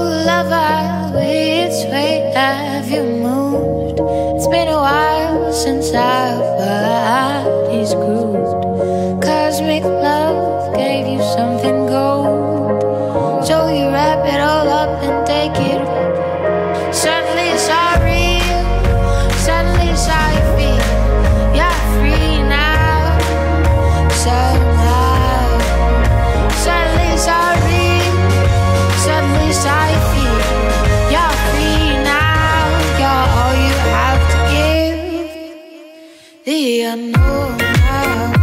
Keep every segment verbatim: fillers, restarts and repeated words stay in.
lover, which way have you moved? It's been a while since our bodies grooved. Cosmic love gave you something gold, so you wrap it all up and take it. Suddenly it's all real, suddenly it's how you feel. You're free now, somehow. Suddenly it's all real, suddenly it's how you feel. You're free now, you're all you have to give. The unknown now.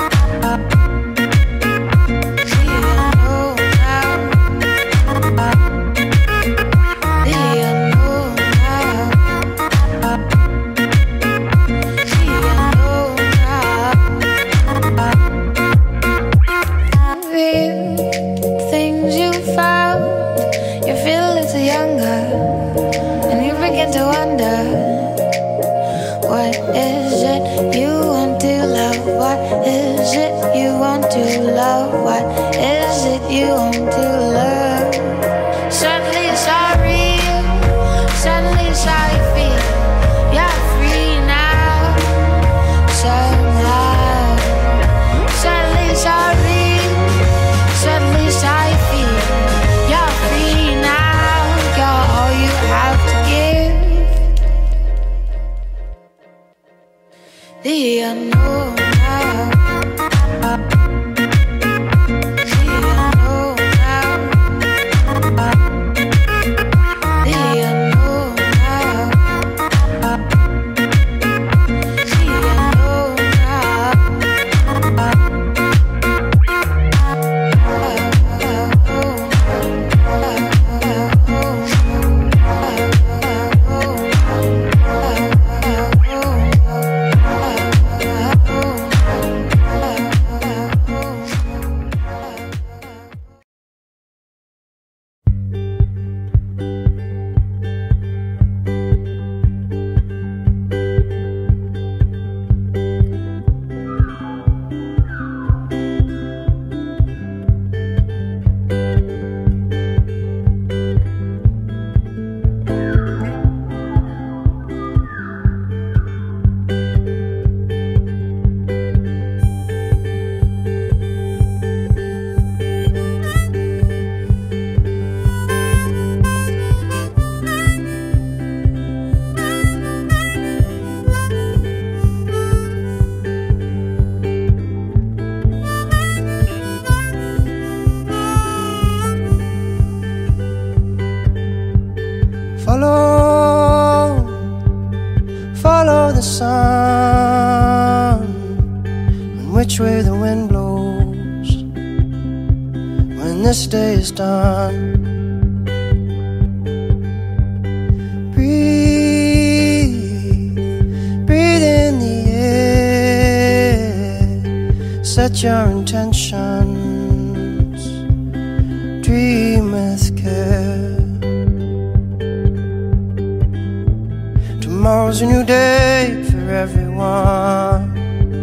The unknown now. The unknown now. The unknown now. The unknown Follow, follow the sun, and which way the wind blows when this day is done. Breathe, breathe in the air, set your intentions, dream with care. Tomorrow's a new day for everyone,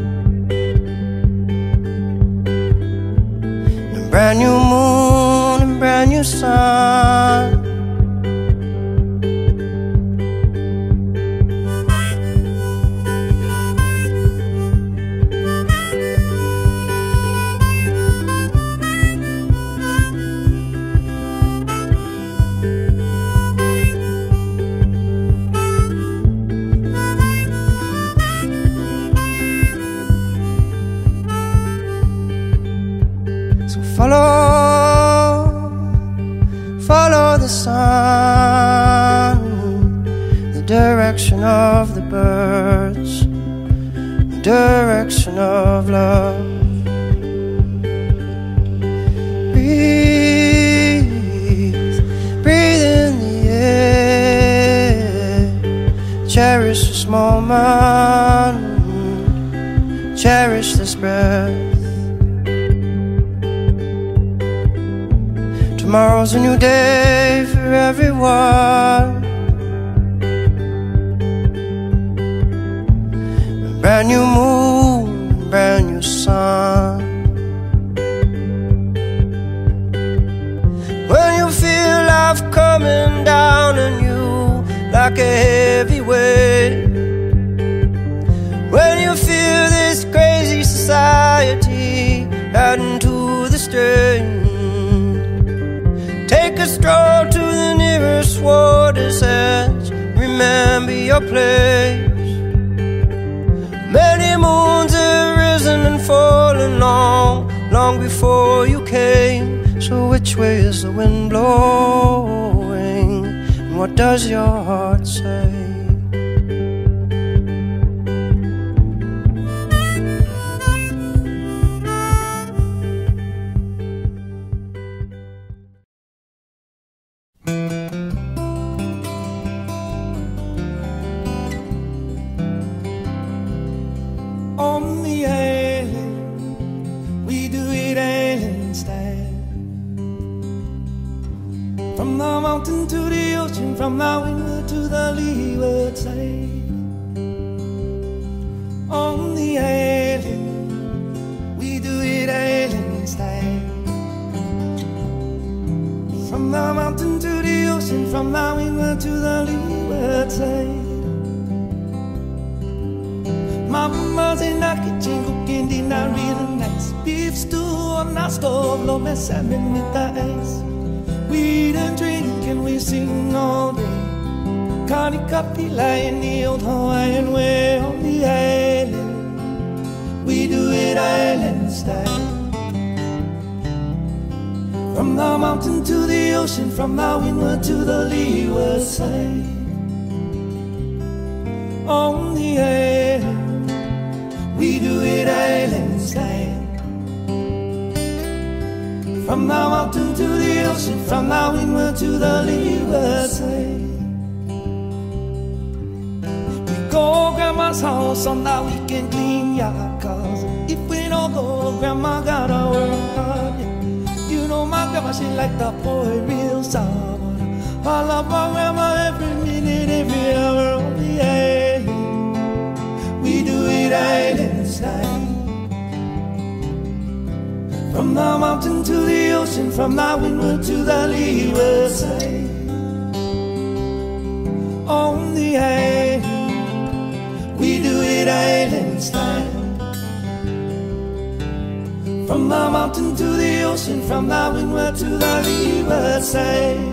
a brand new moon and brand new sun. Follow, follow the sun, the direction of the birds, the direction of love. Breathe, breathe in the air, cherish this moment, cherish this breath. Tomorrow's a new day for everyone, a brand new moon, a brand new sun. When you feel life come like a heavy weight. When you feel this crazy society adding to the strain, take a stroll to the nearest water's edge. Remember your place. Many moons have risen and fallen long, long before you came. So which way is the wind blowing? And what does your heart say? On the island, we do it island style. From the mountain to the ocean, from the windward to the leeward side. On the island, we do it island style. From the mountain to the ocean, from the windward to the leeward side. Mama's in the kitchen cooking dinner real nice. Beef stew on the stove, low my salmon with the ice. We eat and drink and we sing all day. Connie coffee lie in the old Hawaiian way. On the island, we do it island style. From the mountain to the ocean, from the windward to the leeward side. On the island, we do it island style. From the mountain to the ocean, from the windward to the leeward side. We go grandma's house on the weekend, clean yard, cause if we don't go, grandma gotta work hard. Yeah. You know my grandma, she like the boy real sour. I love my grandma every minute, every hour. On the island, we do it island style. From the mountain to the ocean, from the windward to the leeward side. On the island, we do it island style. From the mountain to the ocean, from the windward to the leeward side.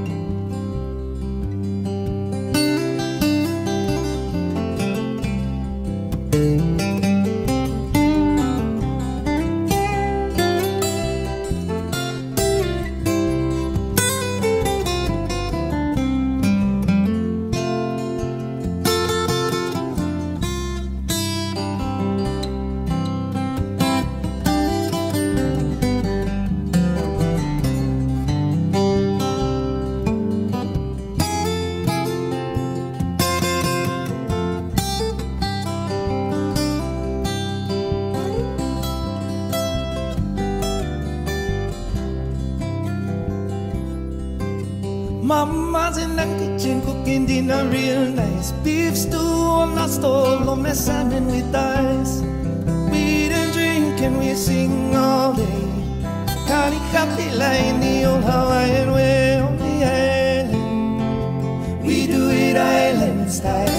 Mama's in the kitchen cooking dinner real nice. Beef stew on the stove, low my salmon with ice. We eat and drink and we sing all day. Connie coffee lie in the old Hawaiian way. On the island, we do it island style.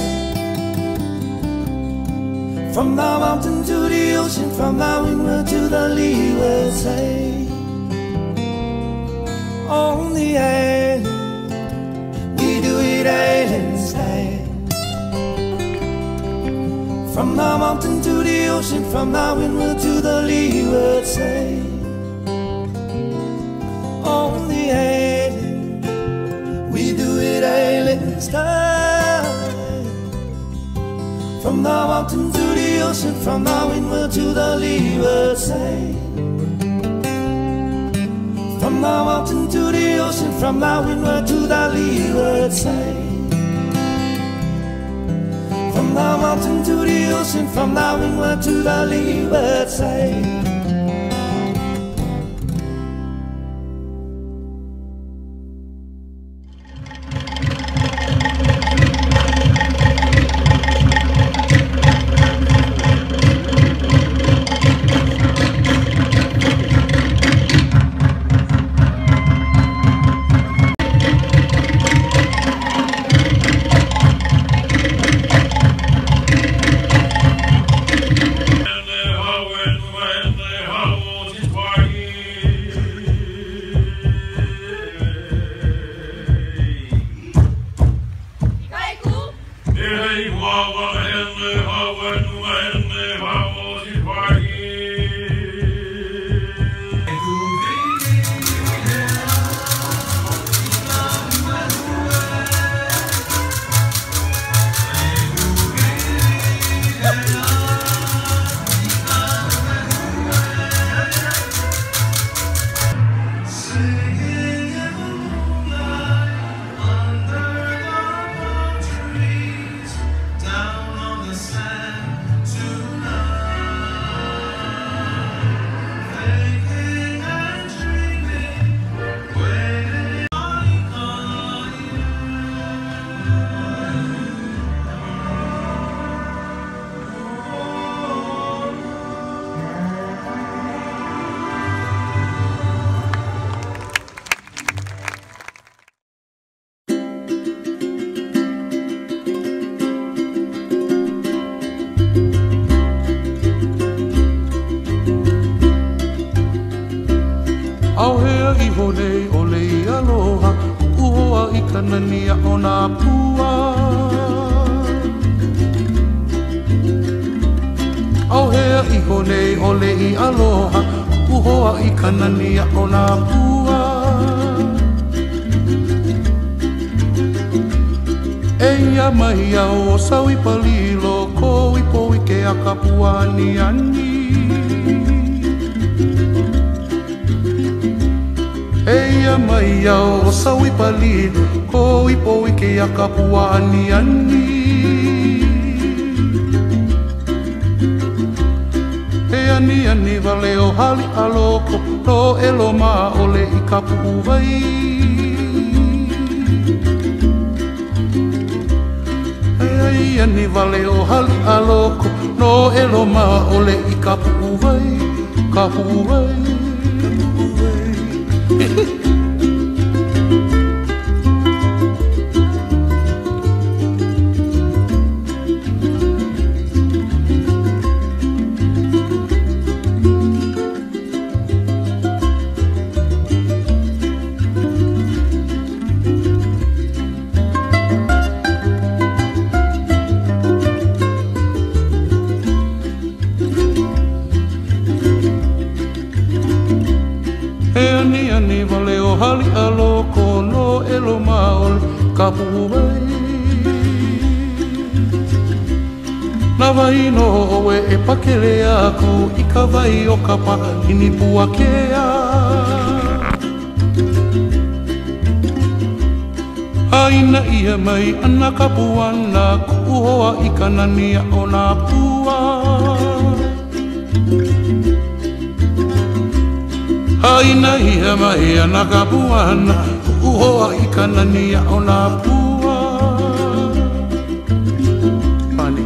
From the mountain to the ocean, from the windward to the leeward side. On the island, we do it island style. From the mountain to the ocean, from the windward to the leeward side. On the island, we do it island style. From the mountain to the ocean, from the windward to the leeward side. From the mountain to the ocean, from the windward to the leeward side. From the mountain to the ocean, from the windward to the leeward side. Au hea I honei o lei aloha, uhoa I kanania o nā pua. Au hea I honei o lei aloha, uhoa I kanania o nā pua. Eia mai au o sau I palilo, ko I po I ke a kapua ani ani. Eia mai au o sau I palilo, ko I po I ke a kapua ani ani. E ani ani wale o hali aloko, no elo ma ole I kapu uwai. E ani wale o hali aloko, no elo ma ole I kapu uwai, kapu uwai. Hali aloko no elo maol kapu uwai. Na vai no oe e pakele aku I ka vai o kapa ini pua kea. Haina ia mai ana kapuana ku hoa I kanania o nā pua. Haina ia mai ana kapuana, uhoa I kanania o nā pua. Pani.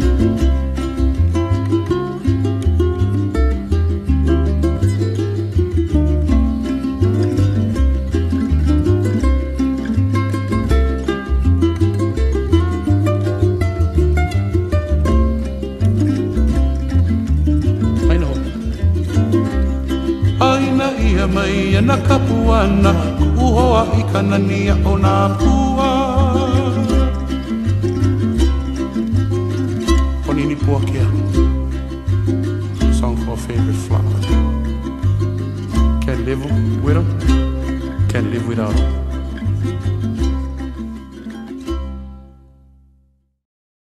Ia mai ana kapuana, uhoa I kanania o nā pua. Ponini pua kia. Song for a favorite flower. Can't live with them, can't live without them.